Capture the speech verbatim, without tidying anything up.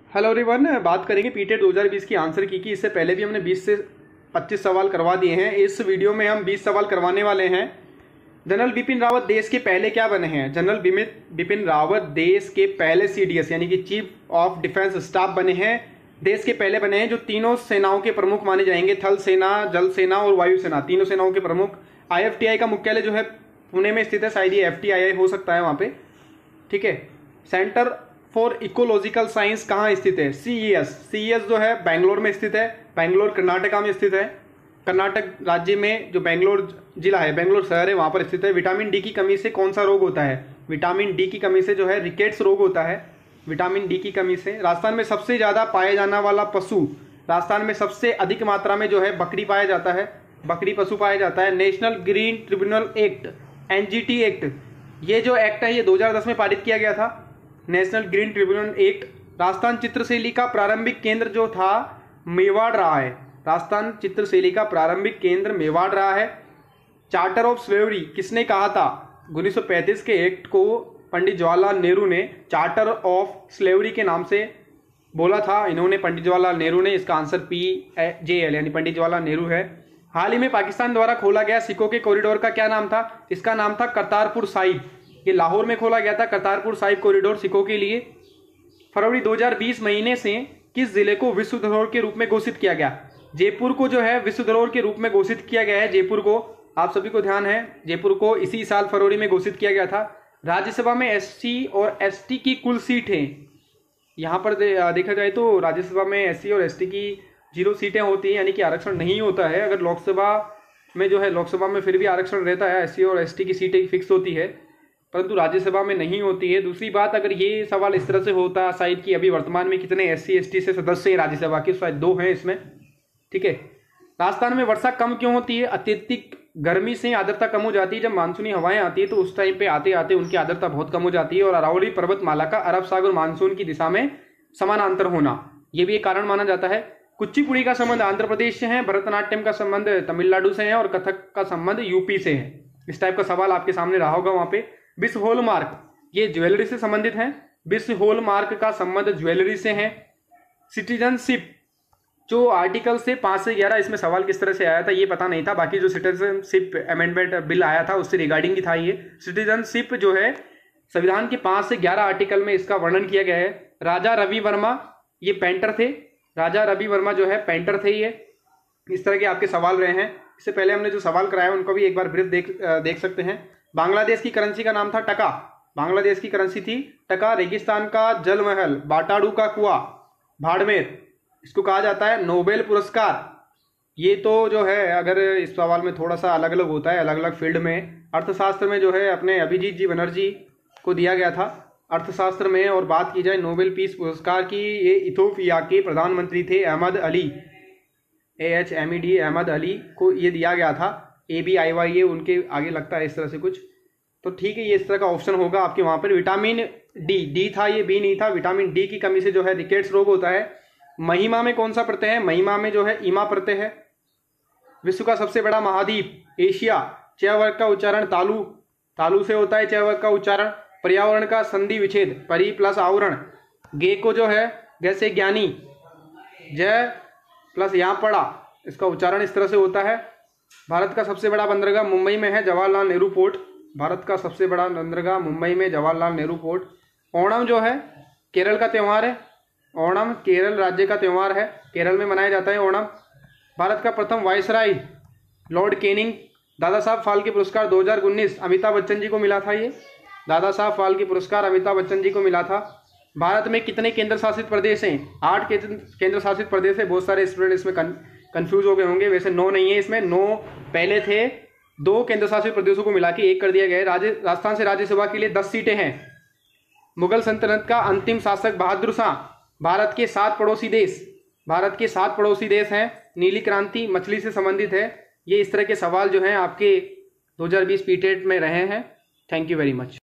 Hello everyone, बात करेंगे PTET दो हज़ार बीस की आंसर की की इससे पहले भी हमने बीस से पच्चीस सवाल करवा दिए हैं। इस वीडियो में हम बीस सवाल करवाने वाले हैं। जनरल बिपिन रावत देश के पहले क्या बने हैं? जनरल बिपिन रावत देश के पहले सीडीएस यानी कि चीफ ऑफ डिफेंस स्टाफ बने हैं। देश के पहले बने हैं जो तीनों सेनाओं के प्रमुख माने जाएंगे, थल सेना, जल सेना और वायु सेना, तीनों सेनाओं के प्रमुख। आईएफटीआई का मुख्यालय जो है पुणे में स्थित है, शायद ये एफटीआई हो सकता है वहाँ पे, ठीक है। सेंटर फॉर इकोलॉजिकल साइंस कहाँ स्थित है? सीईएस। सीईएस जो है बेंगलोर में स्थित है, बेंगलोर कर्नाटका में स्थित है। कर्नाटक राज्य में जो बेंगलोर जिला है, बेंगलोर शहर है, वहाँ पर स्थित है। विटामिन डी की कमी से कौन सा रोग होता है? विटामिन डी की कमी से जो है रिकेट्स रोग होता है, विटामिन डी की कमी से। राजस्थान में सबसे ज़्यादा पाया जाने वाला पशु, राजस्थान में सबसे अधिक मात्रा में जो है बकरी पाया जाता है, बकरी पशु पाया जाता है। National green tribunal act, NGT act, ये जो एक्ट है ये दो हज़ार दस में पारित किया गया था, national green tribunal act. Rajasthan चित्रशैली का प्रारंभिक केंद्र जो था मेवाड़ रहा है, राजस्थान चित्रशैली का प्रारंभिक केंद्र मेवाड़ रहा है। चार्टर ऑफ स्लेवरी किसने कहा था? उन्नीस सौ पैंतीस के एक्ट को पंडित जवाहरलाल नेहरू ने चार्टर ऑफ स्लेवरी के नाम से बोला था, इन्होंने पंडित जवाहरलाल नेहरू ने। इसका आंसर पी जे एल यानी पंडित जवाहरलाल नेहरू है। हाल ही में पाकिस्तान द्वारा खोला गया सिखों के कॉरिडोर का क्या नाम था? इसका नाम था करतारपुर साहिब। ये लाहौर में खोला गया था, करतारपुर साहिब कॉरिडोर सिखों के लिए। फरवरी दो हज़ार बीस महीने से किस जिले को विश्व धरोहर के रूप में घोषित किया गया? जयपुर को जो है विश्व धरोहर के रूप में घोषित किया गया है। जयपुर को, आप सभी को ध्यान है, जयपुर को इसी साल फरवरी में घोषित किया गया था। राज्यसभा में एससी और एसटी की कुल सीटें, यहाँ पर दे, देखा जाए तो राज्यसभा में एससी और एसटी की जीरो सीटें होती हैं, यानी कि आरक्षण नहीं होता है। अगर लोकसभा में जो है, लोकसभा में फिर भी आरक्षण रहता है, एससी और एसटी की सीटें फिक्स होती है, परंतु राज्यसभा में नहीं होती है। दूसरी बात, अगर ये सवाल इस तरह से होता शायद कि अभी वर्तमान में कितने एससी एसटी से सदस्य हैं राज्यसभा के, शायद दो हैं इसमें, ठीक है। राजस्थान में वर्षा कम क्यों होती है? अत्यधिक गर्मी से आर्द्रता कम हो जाती है। जब मानसूनी हवाएं आती है तो उस टाइम पे आते आते उनकी आर्द्रता बहुत कम हो जाती है। और अरावली पर्वतमाला का अरब सागर मानसून की दिशा में समानांतर होना, ये भी एक कारण माना जाता है। कुचिपुड़ी का संबंध आंध्र प्रदेश से है, भरतनाट्यम का संबंध तमिलनाडु से है और कथक का संबंध यूपी से है। इस टाइप का सवाल आपके सामने रहा होगा वहां पे। विश्व हॉलमार्क, ये ज्वेलरी से संबंधित है। विश्व हॉलमार्क का संबंध ज्वेलरी से है। सिटीजनशिप, जो आर्टिकल से पाँच से ग्यारह, इसमें सवाल किस तरह से आया था ये पता नहीं था, बाकी जो सिटीजनशिप अमेंडमेंट बिल आया था उससे रिगार्डिंग ही था ये। सिटीजनशिप जो है संविधान के पाँच से ग्यारह आर्टिकल में इसका वर्णन किया गया है। राजा रवि वर्मा ये पेंटर थे, राजा रवि वर्मा जो है पेंटर थे ये। इस तरह के आपके सवाल रहे हैं। इससे पहले हमने जो सवाल कराया उनको भी एक बार ब्रीफ देख देख सकते हैं। बांग्लादेश की करेंसी का नाम था टका, बांग्लादेश की करेंसी थी टका। रेगिस्तान का जल महल, बाटाडू का कुआं, बाड़मेर, इसको कहा जाता है नोबेल पुरस्कार। ये तो जो है, अगर इस सवाल में थोड़ा सा अलग अलग होता है, अलग अलग फील्ड में, अर्थशास्त्र में जो है अपने अभिजीत जी बनर्जी को दिया गया था अर्थशास्त्र में। और बात की जाए नोबेल पीस पुरस्कार की, ये इथोपिया के प्रधानमंत्री थे Ahmed Ali, A H M E D Ahmed Ali को ये दिया गया था। ए बी आई वाई, ये उनके आगे लगता है इस तरह से कुछ, तो ठीक है, ये इस तरह का ऑप्शन होगा आपके वहाँ पर। विटामिन डी, डी था ये बी नहीं था। विटामिन डी की कमी से जो है रिकेट्स रोग होता है। महिमा में कौन सा प्रत्यय है? महिमा में जो है ईमा प्रत्यय है। विश्व का सबसे बड़ा महाद्वीप एशिया, च वर्ग का उच्चारण तालु, तालु से होता है च वर्ग का उच्चारण। पर्यावरण का संधि विच्छेद, परि प्लस आवरण। गे को जो है जैसे ज्ञानी, जय प्लस यहाँ पड़ा, इसका उच्चारण इस तरह से होता है। भारत का सबसे बड़ा बंदरगाह मुंबई में है, जवाहरलाल नेहरू पोर्ट। भारत का सबसे बड़ा बंदरगाह मुंबई में, जवाहरलाल नेहरू पोर्ट। ओणम जो है केरल का त्यौहार है, ओणम केरल राज्य का त्यौहार है, केरल में मनाया जाता है ओणम। भारत का प्रथम viceroy Lord Canning. Dada Saheb Phalke पुरस्कार दो हज़ार उन्नीस अमिताभ बच्चन जी को मिला था। ये दादा साहब फाल्के पुरस्कार अमिताभ बच्चन जी को मिला था। भारत में कितने केंद्र शासित प्रदेश हैं? आठ केंद्र शासित प्रदेश है। बहुत सारे स्टूडेंट इसमें कंफ्यूज हो गए होंगे, वैसे नौ नहीं है इसमें, नौ पहले थे, दो केंद्र शासित प्रदेशों को मिला के एक कर दिया गया है। राजस्थान से राज्यसभा के लिए दस सीटें हैं। मुगल सल्तनत का अंतिम शासक बहादुर शाह। भारत के सात पड़ोसी देश, भारत के सात पड़ोसी देश हैं। नीली क्रांति मछली से संबंधित है। ये इस तरह के सवाल जो हैं आपके दो हज़ार बीस पीटेट में रहे हैं। Thank you very much.